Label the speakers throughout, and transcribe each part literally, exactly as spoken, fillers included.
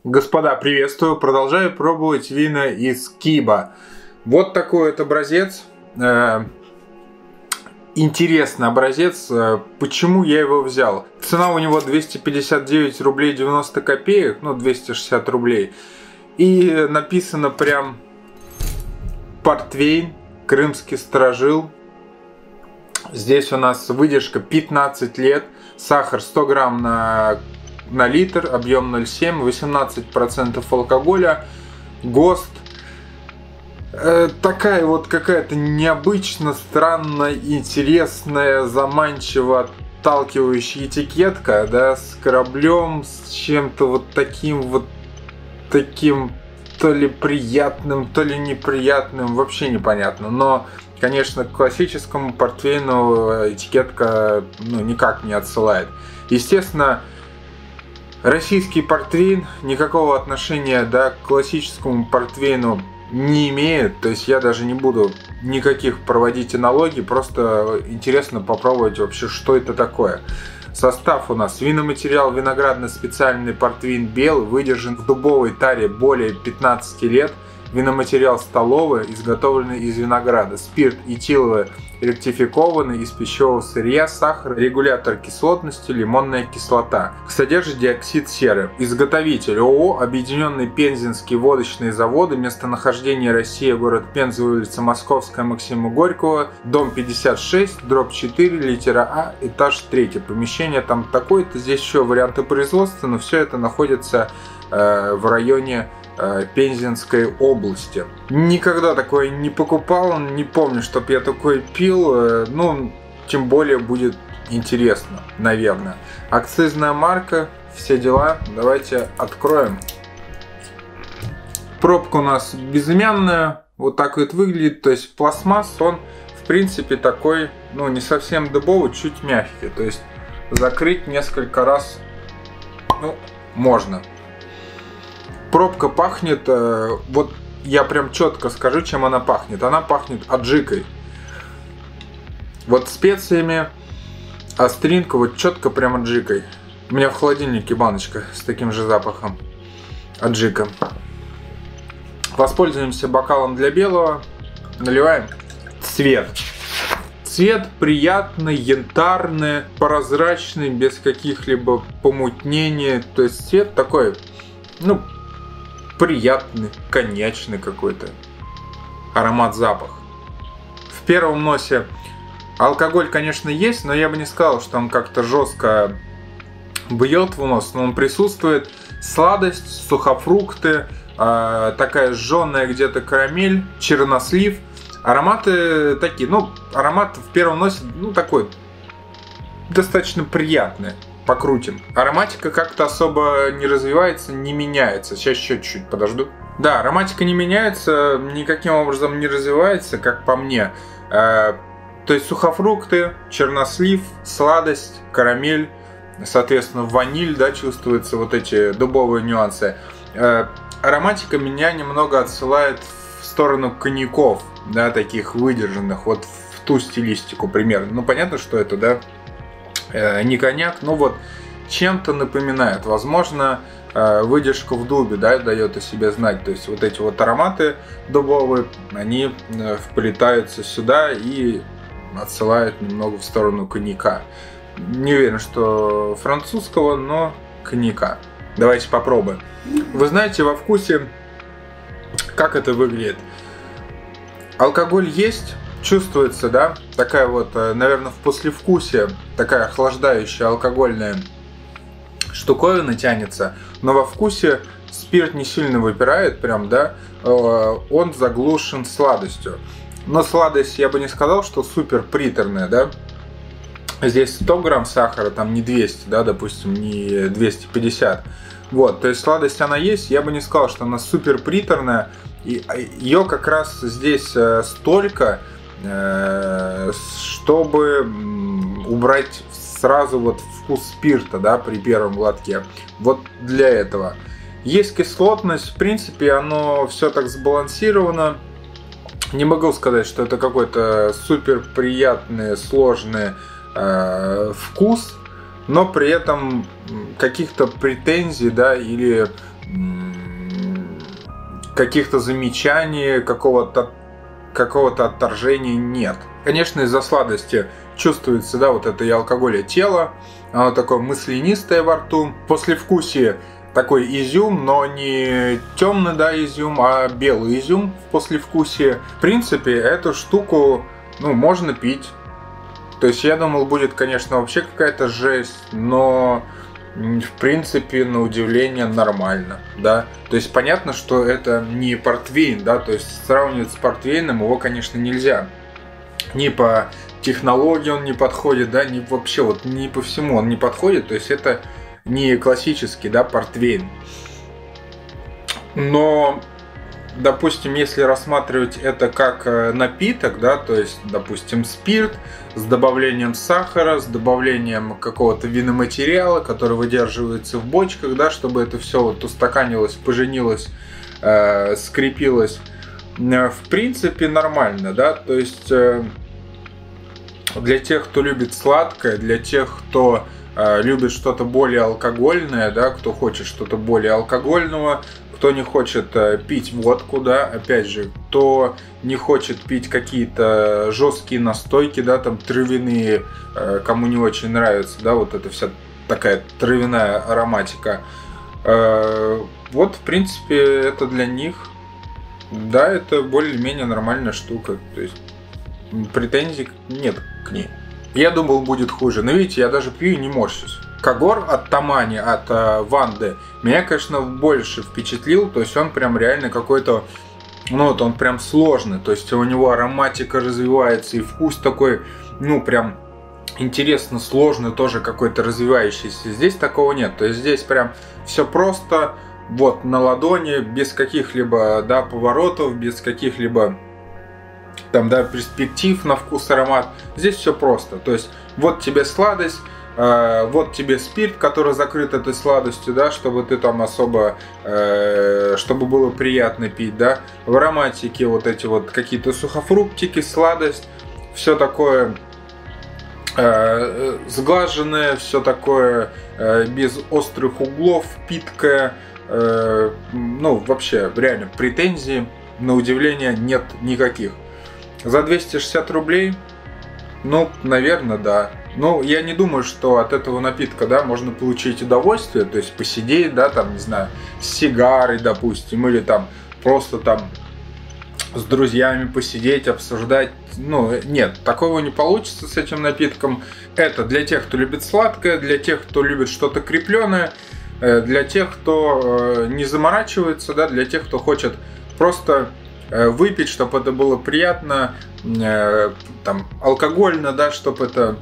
Speaker 1: Господа, приветствую! Продолжаю пробовать вина из Киба. Вот такой вот образец. Интересный образец. Почему я его взял? Цена у него двести пятьдесят девять рублей девяносто копеек, ну двести шестьдесят рублей. И написано прям портвейн, крымский сторожил. Здесь у нас выдержка пятнадцать лет, сахар сто грамм на, на литр, объем ноль целых семь десятых, восемнадцать процентов алкоголя, ГОСТ. Э, такая вот какая-то необычно странная, интересная, заманчиво отталкивающая этикетка, да, с кораблем, с чем-то вот таким вот таким то ли приятным, то ли неприятным, вообще непонятно. Но, конечно, к классическому портвейну этикетка ну, никак не отсылает. Естественно, российский портвейн никакого отношения, да, к классическому портвейну не имеет. То есть я даже не буду никаких проводить аналогий, просто интересно попробовать вообще, что это такое. Состав у нас: виноматериал виноградный специальный портвейн белый, выдержан в дубовой таре более пятнадцати лет. Виноматериал столовый, изготовленный из винограда. Спирт этиловый ректификованный из пищевого сырья, сахар, регулятор кислотности, лимонная кислота. Содержит диоксид серы. Изготовитель ООО «Объединенные Пензенские водочные заводы». Местонахождение: Россия, город Пенза, улица Московская, Максима Горького, дом пятьдесят шесть, дробь четыре, литера А, этаж три. Помещение там такое-то. Здесь еще варианты производства, но все это находится э, в районе Пензенской области. Никогда такое не покупал, не помню, чтоб я такое пил, ну, тем более будет интересно, наверное. Акцизная марка, все дела, давайте откроем. Пробка у нас безымянная, вот так вот выглядит, то есть пластмасс, он в принципе такой, ну, не совсем дубовый, чуть мягкий, то есть закрыть несколько раз, ну, можно. Пробка пахнет, э, вот я прям четко скажу, чем она пахнет. Она пахнет аджикой. Вот специями, остринка вот четко прям аджикой. У меня в холодильнике баночка с таким же запахом аджика. Воспользуемся бокалом для белого. Наливаем. Цвет. Цвет приятный, янтарный, прозрачный, без каких-либо помутнений. То есть цвет такой, ну, приятный, коньячный какой-то. Аромат-запах. В первом носе алкоголь, конечно, есть, но я бы не сказал, что он как-то жестко бьет в нос, но он присутствует. Сладость, сухофрукты, э, такая жженая где-то карамель, чернослив. Ароматы такие, ну, аромат в первом носе, ну, такой достаточно приятный. Покрутим. Ароматика как-то особо не развивается, не меняется. Сейчас еще чуть-чуть подожду. Да, ароматика не меняется, никаким образом не развивается, как по мне. Э, то есть сухофрукты, чернослив, сладость, карамель, соответственно, ваниль, да, чувствуются вот эти дубовые нюансы. Э, ароматика меня немного отсылает в сторону коньяков, да, таких выдержанных, вот в ту стилистику примерно. Ну, понятно, что это, да, не коньяк, но вот чем-то напоминает. Возможно, выдержка в дубе, да, дает о себе знать. То есть вот эти вот ароматы дубовые, они вплетаются сюда и отсылают немного в сторону коньяка. Не уверен, что французского, но коньяка. Давайте попробуем. Вы знаете, во вкусе, как это выглядит? Алкоголь есть. Чувствуется, да, такая вот, наверное, в послевкусие, такая охлаждающая алкогольная штуковина тянется, но во вкусе спирт не сильно выпирает, прям, да, он заглушен сладостью. Но сладость, я бы не сказал, что супер приторная, да. Здесь сто грамм сахара, там не двести, да, допустим, не двести пятьдесят. Вот, то есть сладость она есть, я бы не сказал, что она супер приторная, и ее как раз здесь столько, чтобы убрать сразу вот вкус спирта, да, при первом глотке. Вот для этого. Есть кислотность, в принципе, оно все так сбалансировано. Не могу сказать, что это какой-то супер приятный, сложный э, вкус, но при этом каких-то претензий, да, или каких-то замечаний, какого-то какого-то отторжения нет. Конечно, из-за сладости чувствуется, да, вот это и алкоголь, и тело, оно такое маслянистое во рту. Послевкусие такой изюм, но не темный, да, изюм, а белый изюм в послевкусии. В принципе, эту штуку, ну, можно пить. То есть я думал, будет, конечно, вообще какая-то жесть, но в принципе, на удивление, нормально, да. То есть понятно, что это не портвейн, да, то есть сравнивать с портвейном его, конечно, нельзя. Ни по технологии он не подходит, да, ни вообще вот ни по всему он не подходит. То есть это не классический, да, портвейн. Но, допустим, если рассматривать это как напиток, да, то есть, допустим, спирт с добавлением сахара, с добавлением какого-то виноматериала, который выдерживается в бочках, да, чтобы это все вот устаканилось, поженилось, э, скрепилось, э, в принципе, нормально, да, то есть э, для тех, кто любит сладкое, для тех, кто э, любит что-то более алкогольное, да, кто хочет что-то более алкогольного, кто не хочет э, пить водку, да, опять же, кто не хочет пить какие-то жесткие настойки, да, там травяные, э, кому не очень нравится, да, вот эта вся такая травяная ароматика. Э, вот, в принципе, это для них, да, это более-менее нормальная штука, то есть претензий нет к ней. Я думал, будет хуже, но видите, я даже пью и не морщусь. Кагор от Тамани, от э, Ванды, меня, конечно, больше впечатлил. То есть он прям реально какой-то, ну вот он прям сложный. То есть у него ароматика развивается и вкус такой, ну прям интересно сложный, тоже какой-то развивающийся. Здесь такого нет. То есть здесь прям все просто, вот на ладони, без каких-либо, да, поворотов, без каких-либо там, да, перспектив на вкус, аромат. Здесь все просто. То есть вот тебе сладость. Вот тебе спирт, который закрыт этой сладостью, да, чтобы ты там особо, э, чтобы было приятно пить, да. В ароматике вот эти вот какие-то сухофруктики, сладость, все такое э, сглаженное, все такое э, без острых углов, питкое, э, ну вообще реально претензий на удивление нет никаких. За двести шестьдесят рублей, ну, наверное, да. Ну, я не думаю, что от этого напитка, да, можно получить удовольствие, то есть посидеть, да, там, не знаю, с сигарой, допустим, или там просто там с друзьями посидеть, обсуждать. Ну, нет, такого не получится с этим напитком. Это для тех, кто любит сладкое, для тех, кто любит что-то крепленое, для тех, кто не заморачивается, да, для тех, кто хочет просто выпить, чтобы это было приятно, там, алкогольно, да, чтобы это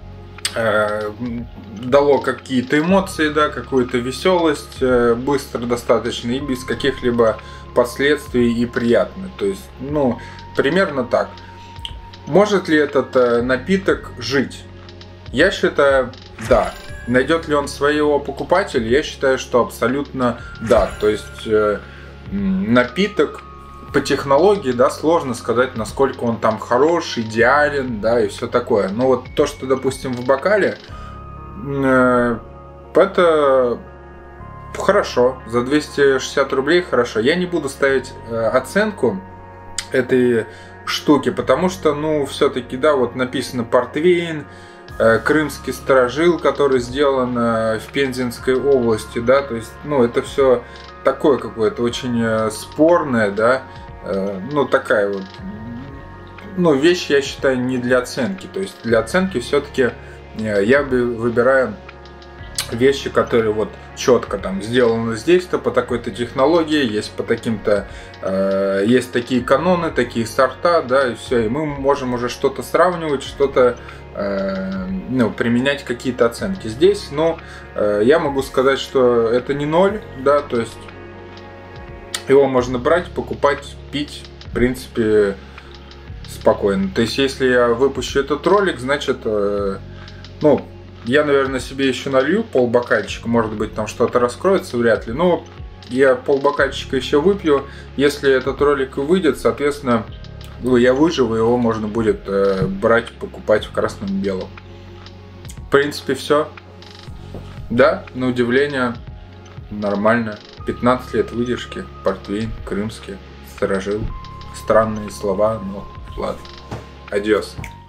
Speaker 1: дало какие-то эмоции, да, какую-то веселость, быстро достаточно и без каких-либо последствий и приятно. То есть, ну, примерно так. Может ли этот напиток жить? Я считаю, да. Найдет ли он своего покупателя? Я считаю, что абсолютно да. То есть напиток по технологии, да, сложно сказать, насколько он там хорош, идеален, да, и все такое. Но вот то, что, допустим, в бокале, э, это хорошо, за двести шестьдесят рублей хорошо. Я не буду ставить э, оценку этой штуки, потому что, ну, все-таки, да, вот написано портвейн, э, крымский старожил, который сделан э, в Пензенской области, да, то есть, ну, это все такое какое-то очень э, спорное, да, ну, такая вот, ну, вещь, я считаю, не для оценки. То есть для оценки все-таки я выбираю вещи, которые вот четко там сделаны здесь-то по такой-то технологии, есть по таким-то, э, есть такие каноны, такие сорта, да, и все, и мы можем уже что-то сравнивать, что-то, э, ну, применять какие-то оценки. Здесь, ну, э, я могу сказать, что это не ноль, да, то есть его можно брать, покупать, пить, в принципе, спокойно. То есть, если я выпущу этот ролик, значит, э, ну, я, наверное, себе еще налью полбокальчика, может быть, там что-то раскроется, вряд ли. Но я полбокальчика еще выпью. Если этот ролик выйдет, соответственно, ну, я выживу, его можно будет э, брать, покупать в красном и белом. В принципе, все. Да, на удивление, нормально. пятнадцать лет выдержки, портвейн, крымский, сторожил. Странные слова, но ладно. Адьос.